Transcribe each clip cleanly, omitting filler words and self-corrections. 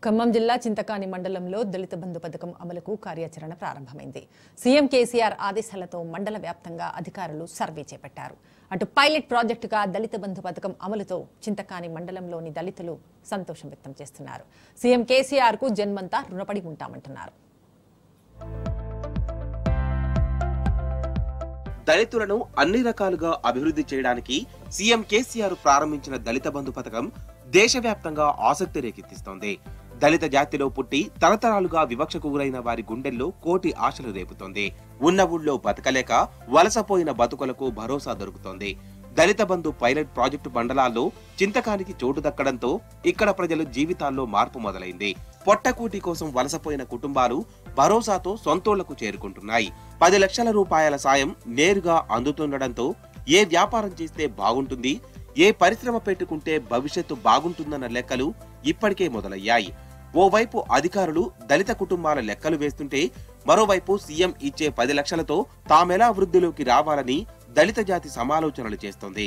ఖమ్మం జిల్లా చింతకాని మండలంలో దళిత బంధు పథకం అమలుకు కార్యాచరణ ప్రారంభమైంది. సీఎం కేసీఆర్ ఆదేశాలతో మండల వ్యాప్తంగా అధికారులు సర్వే చేపట్టారు. అటు పైలట్ ప్రాజెక్టుగా దళిత బంధు పథకం అమలుతో చింతకాని మండలంలోని దళితులు సంతోషం వ్యక్తం చేస్తున్నారు. సీఎం కేసీఆర్ కు జన్మంతా రుణపడి ఉంటామంటున్నారు. దళితులను అన్ని రకాలుగా అభివృద్ధి చేయడానికి సీఎం కేసీఆర్ ప్రారంభించిన దళిత బంధు పథకం దేశవ్యాప్తంగా ఆసక్తి రేకెత్తిస్తోంది. దళిత జాతిలో పుట్టి తరతరాలుగా వివక్షకు గురైన వారి గుండెల్లో కోటి ఆశలు రేపుతోంది. ఉన్న ఊళ్ళో బతకలేక వలసపోయిన బతుకులకు భరోసా దొరుకుతోంది. దళిత బంధు పైలట్ ప్రాజెక్టు మండలాల్లో చింతకానికి చోటు దక్కడంతో ఇక్కడ ప్రజల జీవితాల్లో మార్పు మొదలైంది. పొట్టకూటి కోసం వలసపోయిన కుటుంబాలు భరోసాతో సొంతూళ్లకు చేరుకుంటున్నాయి. 10 లక్షల రూపాయల సాయం నేరుగా అందుతుండడంతో ఏ వ్యాపారం చేస్తే బాగుంటుంది, ఏ పరిశ్రమ పెట్టుకుంటే భవిష్యత్తు బాగుంటుందన్న లెక్కలు ఇప్పటికే మొదలయ్యాయి. ఓవైపు అధికారులు దళిత కుటుంబాల లెక్కలు వేస్తుంటే, మరోవైపు సీఎం ఇచ్చే 10 లక్షలతో తామెలా వృద్ధిలోకి రావాలని దళిత జాతి సమాలోచనలు చేస్తోంది.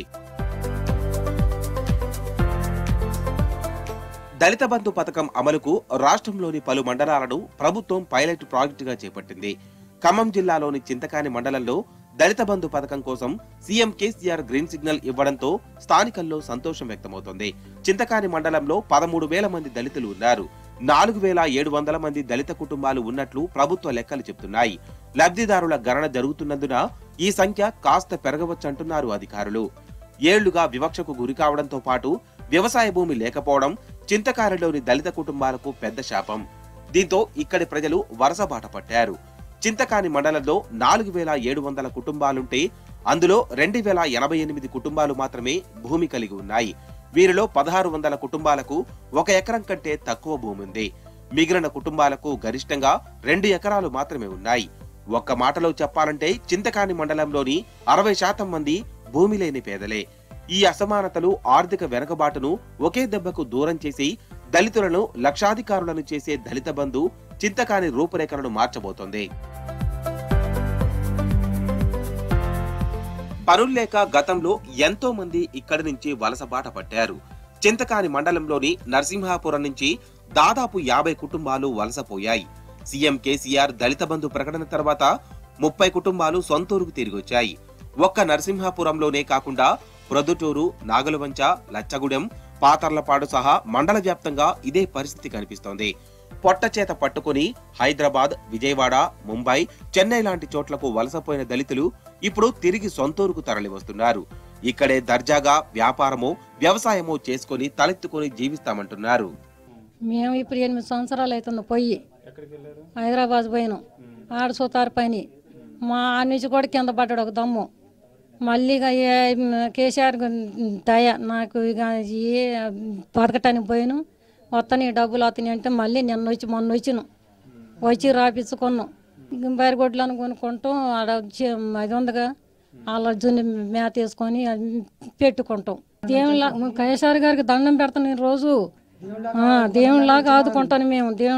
దళిత బంధు పథకం అమలుకు రాష్ట్రంలోని పలు మండలాలను ప్రభుత్వం పైలట్ ప్రాజెక్టుగా చేపట్టింది. ఖమ్మం జిల్లాలోని చింతకాని మండలంలో దళిత బంధు పథకం కోసం సీఎం కేసీఆర్ గ్రీన్ సిగ్నల్ ఇవ్వడంతో స్థానికల్లో సంతోషం వ్యక్తమవుతోంది. చింతకాని మండలంలో 13,000 మంది దళితులు ఉన్నారు. 4,700 మంది దళిత కుటుంబాలు ఉన్నట్లు ప్రభుత్వ లెక్కలు చెబుతున్నాయి. లబ్ధిదారుల గణన జరుగుతున్నందున ఈ సంఖ్య కాస్త పెరగవచ్చంటున్నారు అధికారులు. ఏళ్లుగా వివక్షకు గురికావడంతో పాటు వ్యవసాయ భూమి లేకపోవడం చింతకానిలోని దళిత కుటుంబాలకు పెద్ద శాపం. దీంతో ఇక్కడి ప్రజలు వరసబాట పట్టారు. చింతకాని మండలంలో 4,700 కుటుంబాలుంటే అందులో 2,088 కుటుంబాలు మాత్రమే భూమి కలిగి ఉన్నాయి. వీరిలో 1,600 కుటుంబాలకు 1 ఎకరం కంటే తక్కువ భూమి ఉంది. మిగిలిన కుటుంబాలకు గరిష్టంగా 2 ఎకరాలు మాత్రమే ఉన్నాయి. ఒక్క మాటలో చెప్పాలంటే చింతకాని మండలంలోని 60% మంది భూమి లేని పేదలే. ఈ అసమానతలు ఆర్థిక వెనుకబాటును ఒకే దెబ్బకు దూరం చేసి దళితులను లక్షాధికారులను చేసే దళిత బంధు చింతకాని రూపురేఖలను మార్చబోతోంది. పనుల్లేక గతంలో ఎంతో మంది ఇక్కడి నుంచి వలసబాట పట్టారు. చింతకాని మండలంలోని నరసింహాపురం నుంచి దాదాపు 50 కుటుంబాలు వలసపోయాయి. సీఎం కేసీఆర్ దళిత బంధు ప్రకటన తర్వాత 30 కుటుంబాలు సొంతూరుకు తిరిగొచ్చాయి. ఒక్క నరసింహాపురంలోనే కాకుండా ప్రొద్దుటూరు, నాగలవంచ, లచ్చగూడెం, పాతర్లపాడు సహా మండల వ్యాప్తంగా ఇదే పరిస్థితి కనిపిస్తోంది. పొట్టచేత పట్టుకుని హైదరాబాద్, విజయవాడ, ముంబై, చెన్నై లాంటి చోట్లకు వలసపోయిన దళితులు ఇప్పుడు తిరిగి సొంతూరుకు తరలి వస్తున్నారు. ఇక్కడే దర్జాగా వ్యాపారమో వ్యవసాయమో చేసుకుని తలెత్తుకుని జీవిస్తామంటున్నారు. మేము ఇప్పుడు 8 సంవత్సరాలు అవుతుంది పోయి హైదరాబాద్ పోయినాం. ఆడ సూతారు పని మా నుంచి కూడా కింద పడ్డాడు ఒక దమ్ము. మళ్ళీ కేసీఆర్ దయ నాకు ఇక ఏ బతకటానికి పోయాను. వస్తాను డబ్బులు వస్తాయి అంటే మళ్ళీ మొన్న వచ్చి రాపించుకున్నాం. బరిగొడ్లను కొనుక్కుంటాం. ఆడ అది ఉందిగా అలా జున్ని మేత వేసుకొని పెట్టుకుంటాం. దేవుళ్ళ కేసీఆర్ గారికి దండం పెడతాను నేను రోజు. దేవునిలాగా ఆదుకుంటాను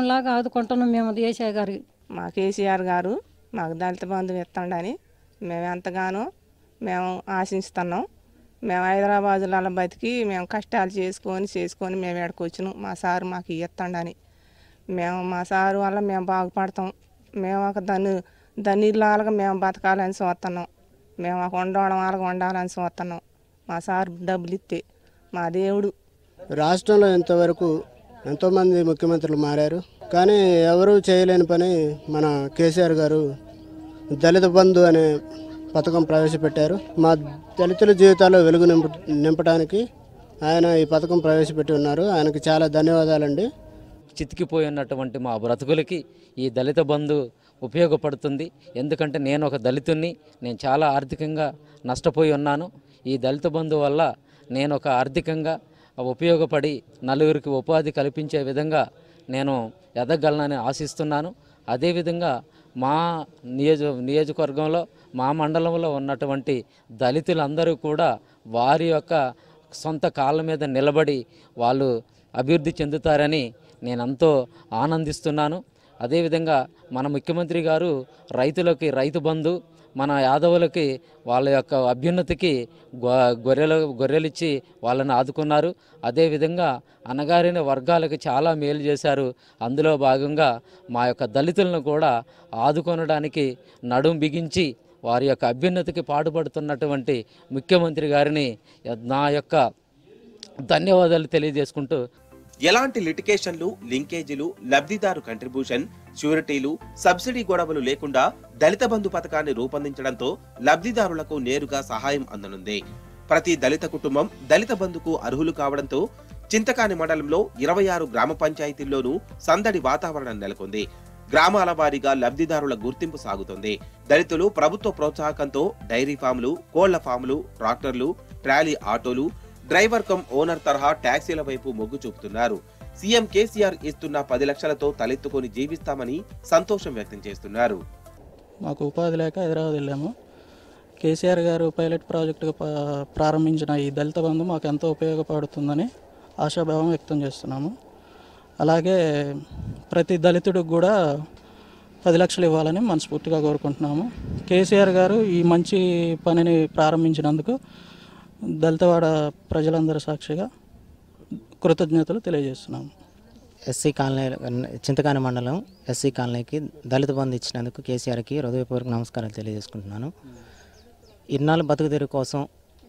మేము కేసీఆర్ గారికి. మా కేసీఆర్ గారు మాకు దళిత బంధువు ఇస్తాడని మేము ఎంతగానో మేము ఆశిస్తున్నాం. మేము హైదరాబాదులలో బతికి మేము కష్టాలు చేసుకొని మేము ఎక్కడికి వచ్చినాం. మా సారు మాకు ఇస్తాడని మా సారు వల్ల మేము బాగుపడతాం. మేము ఒక ధనిలాగా మేము బతకాలని చూస్తున్నాం. మేము ఒక ఉండడం వాళ్ళకి ఉండాలని చూస్తున్నాం. మా సారు డబ్బులు ఇస్తే మా దేవుడు. రాష్ట్రంలో ఇంతవరకు ఎంతోమంది ముఖ్యమంత్రులు మారారు, కానీ ఎవరూ చేయలేని పని మన కేసీఆర్ గారు దళిత బంధు అనే పథకం ప్రవేశపెట్టారు. మా దళితుల జీవితాల్లో వెలుగు నింపడానికి ఆయన ఈ పథకం ప్రవేశపెట్టి ఉన్నారు. ఆయనకి చాలా ధన్యవాదాలండి. చితికిపోయి ఉన్నటువంటి మా బ్రతుకులకి ఈ దళిత బంధు ఉపయోగపడుతుంది. ఎందుకంటే నేను ఒక దళితుణ్ణి, నేను చాలా ఆర్థికంగా నష్టపోయి ఉన్నాను. ఈ దళిత బంధు వల్ల నేను ఒక ఆర్థికంగా ఉపయోగపడి నలుగురికి ఉపాధి కల్పించే విధంగా నేను ఎదగలనని ఆశిస్తున్నాను. అదేవిధంగా మా నియోజకవర్గంలో మా మండలంలో ఉన్నటువంటి దళితులందరూ కూడా వారి యొక్క సొంత కాళ్ళ మీద నిలబడి వాళ్ళు అభివృద్ధి చెందుతారని నేను ఎంతో ఆనందిస్తున్నాను. అదేవిధంగా మన ముఖ్యమంత్రి గారు రైతులకి రైతు బంధు, మన యాదవులకి వాళ్ళ యొక్క అభ్యున్నతికి గొర్రెలిచ్చి వాళ్ళని ఆదుకున్నారు. అదేవిధంగా అణగారిన వర్గాలకి చాలా మేలు చేశారు. అందులో భాగంగా మా యొక్క దళితులను కూడా ఆదుకొనడానికి నడుం బిగించి వారి యొక్క అభ్యున్నతికి పాటుపడుతున్నటువంటి ముఖ్యమంత్రి గారిని నా యొక్క ధన్యవాదాలు తెలియజేసుకుంటూ, ఎలాంటి లిటికేషన్లు, లింకేజీలు, లబ్ధిదారు కంట్రిబ్యూషన్, ష్యూరిటీలు, సబ్సిడీ గొడవలు లేకుండా దళిత బంధు పథకాన్ని రూపొందించడంతో లబ్ధిదారులకు నేరుగా సహాయం అందనుంది. ప్రతి దళిత కుటుంబం దళిత బంధుకు అర్హులు కావడంతో చింతకాని మండలంలో 26 గ్రామ పంచాయతీల్లోనూ సందడి వాతావరణం నెలకొంది. గ్రామాల వారీగా లబ్ధిదారుల గుర్తింపు సాగుతుంది. దళితులు ప్రభుత్వ ప్రోత్సాహకంతో డైరీ ఫామ్లు, కోళ్ల ఫామ్లు, ట్రాక్టర్లు, ట్రాలీ ఆటోలు, డ్రైవర్ కమ్ ఓనర్ తరహా ట్యాక్సీల వైపు మొగ్గు చూపుతున్నారు. సీఎం కేసీఆర్ ఇస్తున్న 10 లక్షలతో తలెత్తుకొని జీవిస్తామని సంతోషం వ్యక్తం చేస్తున్నారు. మాకు ఉపాధి లేక హైదరాబాద్ వెళ్ళాము. కేసీఆర్ గారు పైలట్ ప్రాజెక్టుగా ప్రారంభించిన ఈ దళిత బంధు మాకు ఎంతో ఉపయోగపడుతుందని ఆశాభావం వ్యక్తం చేస్తున్నాము. అలాగే ప్రతి దళితుడికి కూడా 10 లక్షలు ఇవ్వాలని మనస్ఫూర్తిగా కోరుకుంటున్నాము. కేసీఆర్ గారు ఈ మంచి పనిని ప్రారంభించినందుకు దళితవాడ ప్రజలందరి సాక్షిగా కృతజ్ఞతలు తెలియజేస్తున్నాము. ఎస్సీ కాలనీ, చింతకాని మండలం ఎస్సీ కాలనీకి దళిత బంధు ఇచ్చినందుకు కేసీఆర్కి హృదయపూర్వక నమస్కారాలు తెలియజేసుకుంటున్నాను. ఇన్నాళ్ళు బతుకుదెరువు కోసం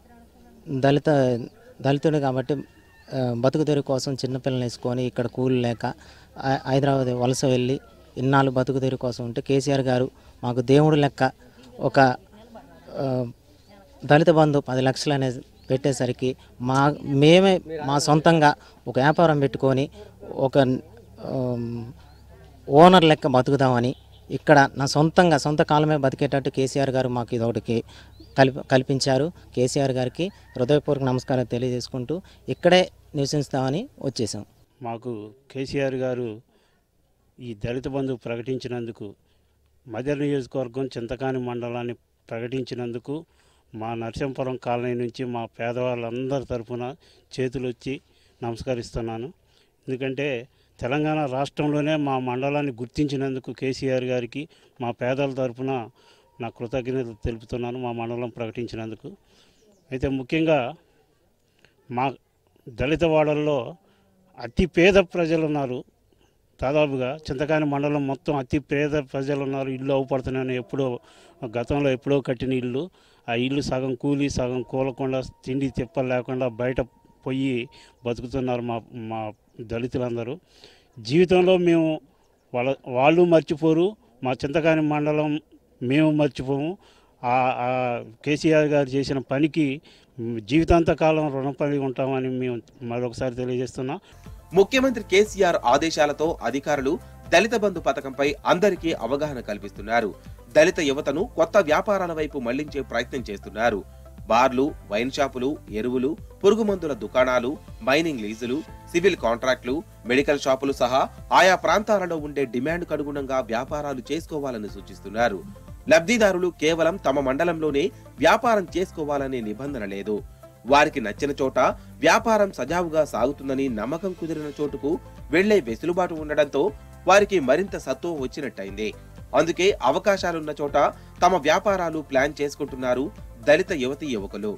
దళితుడు కాబట్టి బతుకుదెరువు కోసం చిన్నపిల్లలు వేసుకొని ఇక్కడ కూలి లేక హైదరాబాద్ వలస వెళ్ళి ఇన్నాళ్ళు బతుకుదెరువు కోసం ఉంటే కేసీఆర్ గారు మాకు దేవుడు లెక్క ఒక దళిత బంధు 10 లక్షలు అనేది పెట్టేసరికి మేమే మా సొంతంగా ఒక వ్యాపారం పెట్టుకొని ఒక ఓనర్ లెక్క బతుకుదామని ఇక్కడ నా సొంత కాలమే బతికేటట్టు కేసీఆర్ గారు మాకు ఇదొకటికి కల్పించారు. కేసీఆర్ గారికి హృదయపూర్వక నమస్కారాలు తెలియజేసుకుంటూ ఇక్కడే నివసిస్తామని వచ్చేసాం. మాకు కేసీఆర్ గారు ఈ దళిత బంధు ప్రకటించినందుకు, మదర్ నియోజకవర్గం చింతకాని మండలాన్ని ప్రకటించినందుకు మా నరసింపురం కాలనీ నుంచి మా పేదవాళ్ళందరి తరఫున చేతులు వచ్చి నమస్కరిస్తున్నాను. ఎందుకంటే తెలంగాణ రాష్ట్రంలోనే మా మండలాన్ని గుర్తించినందుకు కేసీఆర్ గారికి మా పేదల తరఫున నా కృతజ్ఞతలు తెలుపుతున్నాను మా మండలం ప్రకటించినందుకు. అయితే ముఖ్యంగా మా దళిత వాడల్లో అతి పేద ప్రజలు ఉన్నారు. దాదాపుగా చింతకాని మండలం మొత్తం అతి పేద ప్రజలు ఉన్నారు. ఇల్లు అవుపడుతున్నాయని గతంలో ఎప్పుడో కట్టిన ఇల్లు, ఆ ఇల్లు సగం కూలి సగం కూలకుండా తిండి తిప్పలు లేకుండా బయట పోయి బతుకుతున్నారు మా దళితులందరూ. జీవితంలో మేము వాళ్ళు మర్చిపోరు, మా చింతకాని మండలం మేము మర్చిపోము. కేసీఆర్ గారు చేసిన పనికి జీవితాంతకాలం రుణపడి ఉంటామని మేము మరొకసారి తెలియజేస్తున్నాం. ముఖ్యమంత్రి కేసీఆర్ ఆదేశాలతో అధికారులు దళిత బంధు పథకంపై అందరికీ అవగాహన కల్పిస్తున్నారు. దళిత యువతను కొత్త వ్యాపారాల వైపు మళ్లించే ప్రయత్నం చేస్తున్నారు. బార్లు, వైన్ షాపులు, ఎరువులు, పురుగుమందుల దుకాణాలు, మైనింగ్ లీజులు, సివిల్ కాంట్రాక్టులు, మెడికల్ షాపులు సహా ఆయా ప్రాంతాలలో ఉండే డిమాండ్కు అనుగుణంగా వ్యాపారాలు చేసుకోవాలని సూచిస్తున్నారు. లబ్ధిదారులు కేవలం తమ మండలంలోనే వ్యాపారం చేసుకోవాలనే నిబంధన లేదు. వారికి నచ్చిన చోట వ్యాపారం సజావుగా సాగుతుందని నమ్మకం కుదిరిన చోటుకు వెళ్లే వెసులుబాటు ఉండడంతో వారికి మరింత సత్తువ వచ్చినట్టయింది. అందుకే అవకాశాలున్న చోట తమ వ్యాపారాలు ప్లాన్ చేసుకుంటున్నారు దళిత యువతీ యువకులు.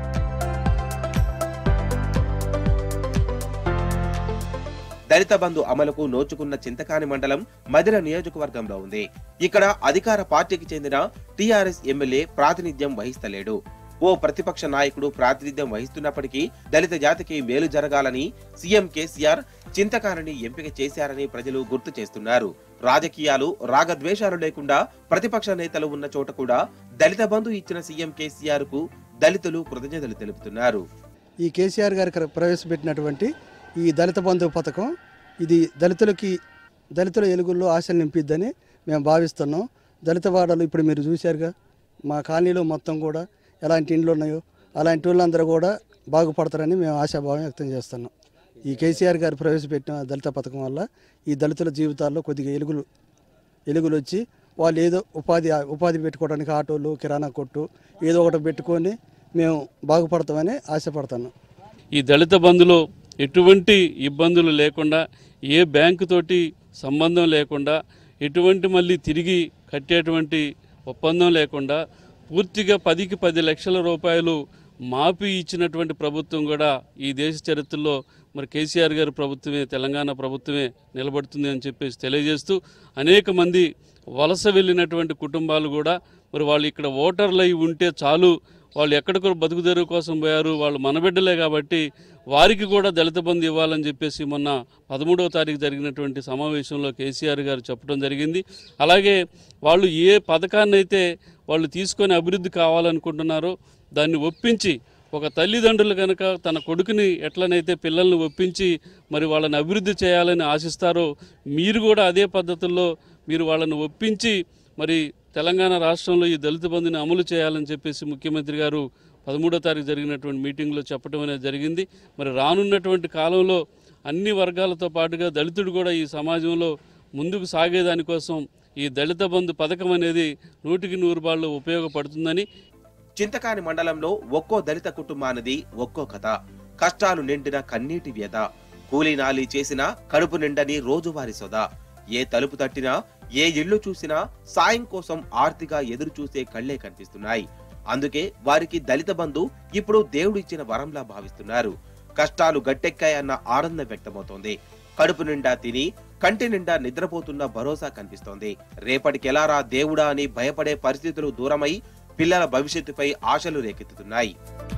దళిత బంధు అమలుకు నోచుకున్న చింతకాని మండలం మదిర నియోజకవర్గంలో ఉంది. ఇక్కడ అధికార పార్టీకి చెందిన టీఆర్ఎస్ ఎమ్మెల్యే ప్రాతినిధ్యం వహిస్తలేడు. ఓ ప్రతిపక్ష నాయకుడు ప్రాతినిధ్యం వహిస్తున్నప్పటికీ దళిత జాతికి మేలు జరగాలని సీఎం కేసీఆర్ చింతకానిని ఎంపిక చేశారని ప్రజలు గుర్తు చేస్తున్నారు. రాజకీయాలు, రాగద్వేషాలు లేకుండా ప్రతిపక్ష నేతలు ఉన్న చోట కూడా దళిత బంధు ఇచ్చిన సీఎం కేసీఆర్ కు దళితులు కృతజ్ఞతలు తెలుపుతున్నారు. ఈ కేసీఆర్ గారు ప్రవేశపెట్టినటువంటి ఈ దళిత బంధు పథకం ఇది దళితుల ఎలుగుల్లో ఆశలు నింపిద్దని మేము భావిస్తున్నాం. దళిత వాడలు ఇప్పుడు మీరు చూశారుగా, మా కాలనీలో మొత్తం కూడా ఎలాంటి ఇండ్లు ఉన్నాయో అలాంటి వాళ్ళందరూ కూడా బాగుపడతారని మేము ఆశాభావం వ్యక్తం చేస్తున్నాం. ఈ కేసీఆర్ గారు ప్రవేశపెట్టిన దళిత పథకం వల్ల ఈ దళితుల జీవితాల్లో కొద్దిగా ఎలుగులు వచ్చి వాళ్ళు ఏదో ఉపాధి పెట్టుకోవడానికి ఆటోలు, కిరాణా కొట్టు ఏదో ఒకటి పెట్టుకొని మేము బాగుపడతామని ఆశపడుతున్నాం. ఈ దళిత బంధులో ఎటువంటి ఇబ్బందులు లేకుండా, ఏ బ్యాంకు తోటి సంబంధం లేకుండా, ఎటువంటి మళ్ళీ తిరిగి కట్టేటువంటి ఒప్పందం లేకుండా పూర్తిగా 10కి 10 లక్షల రూపాయలు మాఫీ ఇచ్చినటువంటి ప్రభుత్వం కూడా ఈ దేశ చరిత్రలో మరి కేసీఆర్ గారి ప్రభుత్వమే, తెలంగాణ ప్రభుత్వమే నిలబడుతుంది అని చెప్పేసి తెలియజేస్తూ అనేక మంది వలస వెళ్ళినటువంటి కుటుంబాలు కూడా మరి వాళ్ళు ఇక్కడ ఓటర్లు అయి ఉంటే చాలు, వాళ్ళు ఎక్కడికో బతుకుదెరువు కోసం పోయారు, వాళ్ళు మనబిడ్డలే కాబట్టి వారికి కూడా దళిత బంధు ఇవ్వాలని చెప్పేసి మొన్న 13వ తారీఖు జరిగినటువంటి సమావేశంలో కేసీఆర్ గారు చెప్పడం జరిగింది. అలాగే వాళ్ళు ఏ పథకాన్ని అయితే వాళ్ళు తీసుకొని అభివృద్ధి కావాలనుకుంటున్నారో దాన్ని ఒప్పించి, ఒక తల్లిదండ్రులు కనుక తన కొడుకుని ఎట్లనైతే పిల్లల్ని ఒప్పించి మరి వాళ్ళని అభివృద్ధి చేయాలని ఆశిస్తారో మీరు కూడా అదే పద్ధతుల్లో మీరు వాళ్ళని ఒప్పించి మరి తెలంగాణ రాష్ట్రంలో ఈ దళిత బంధుని అమలు చేయాలని చెప్పేసి ముఖ్యమంత్రి గారు 13వ తారీఖు జరిగినటువంటి మీటింగ్లో చెప్పడం అనేది జరిగింది. మరి రానున్నటువంటి కాలంలో అన్ని వర్గాలతో పాటుగా దళితుడు కూడా ఈ సమాజంలో ముందుకు సాగేదానికోసం ఈ దళిత బంధు పథకం అనేది 100కి 100 ఉపయోగపడుతుందని. చింతకాని మండలంలో ఒక్కో దళిత కుటుంబానిది ఒక్కో కథ. కష్టాలు నిండిన కన్నీటి వ్యధ, కూలీ నాలి చేసినా కడుపు నిండని రోజువారీ సొద. ఏ తలుపు తట్టినా, ఏ ఇళ్లు చూసినా సాయం కోసం ఆర్తిగా ఎదురు చూసే కళ్లే కనిపిస్తున్నాయి. అందుకే వారికి దళిత బంధు ఇప్పుడు దేవుడిచ్చిన వరంలా భావిస్తున్నారు. కష్టాలు గట్టెక్కాయన్న ఆనందం వ్యక్తమవుతోంది. కడుపు నిండా తిని కంటి నిండా నిద్రపోతున్న భరోసా కనిపిస్తోంది. రేపటికెలారా దేవుడా అని భయపడే పరిస్థితులు దూరమై పిల్లల భవిష్యత్తుపై ఆశలు రేకెత్తుతున్నాయి.